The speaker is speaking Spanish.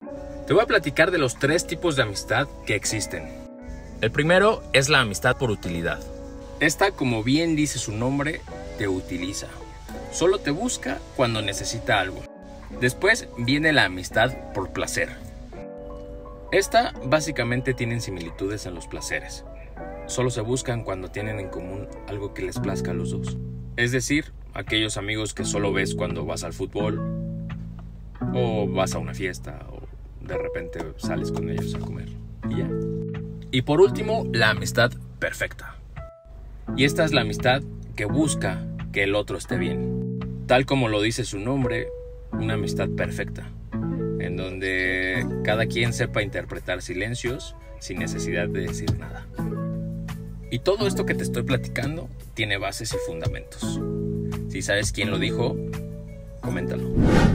Te voy a platicar de los 3 tipos de amistad que existen. El primero es la amistad por utilidad. Esta, como bien dice su nombre, te utiliza. Solo te busca cuando necesita algo. Después viene la amistad por placer. Esta básicamente tienen similitudes en los placeres. Solo se buscan cuando tienen en común algo que les plazca a los dos. Es decir, aquellos amigos que solo ves cuando vas al fútbol, o vas a una fiesta, o de repente sales con ellos a comer, y ya. Y por último, la amistad perfecta. Y esta es la amistad que busca que el otro esté bien. Tal como lo dice su nombre, una amistad perfecta, en donde cada quien sepa interpretar silencios sin necesidad de decir nada. Y todo esto que te estoy platicando tiene bases y fundamentos. Si sabes quién lo dijo, coméntalo.